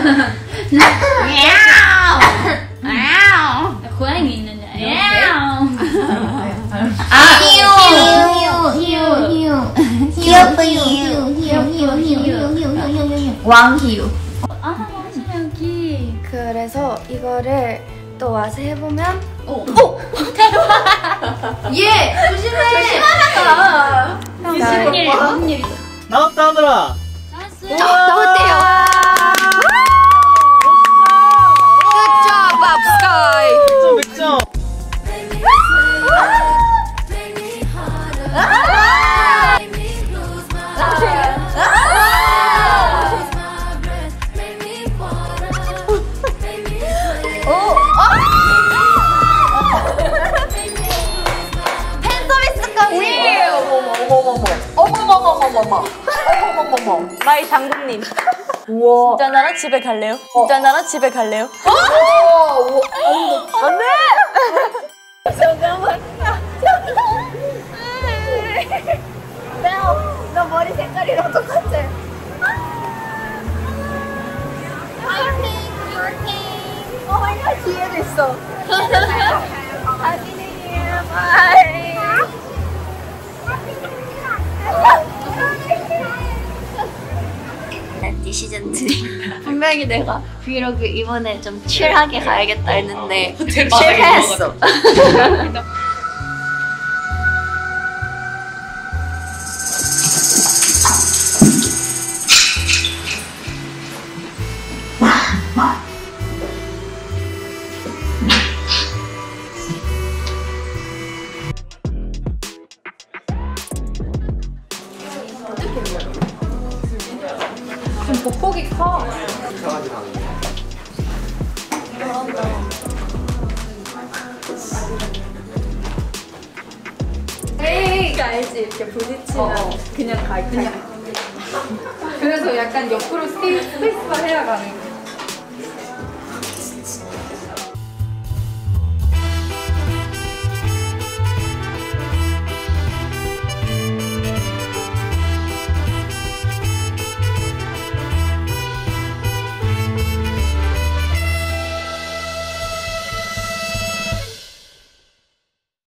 고양이 있는데. 왕희우. 여기. 그래서 이거를 또 와서 해보면 예! 조심해! 무슨 일이야? 나왔다 하더라. 나왔대요. Good job, Sky. 100점. 어머머머머머 마이 장군님. 우와. 진짜 나랑 집에 갈래요? 진짜 나랑 집에 갈래요? 안돼. 잠깐만. 너 머리 색깔이랑 똑같아. 오 마이 갓, 뒤에도 있어. Happy New Year. Bye. natty 시즌 2 분명히 내가 브이로그 이번에 좀 칠하게 가야겠다 했는데 실패했어. 좀 보폭이 커. 에이, 알지? 이렇게 부딪히면 그냥 가. 그래서 약간 옆으로 스페이스바 해야 가는.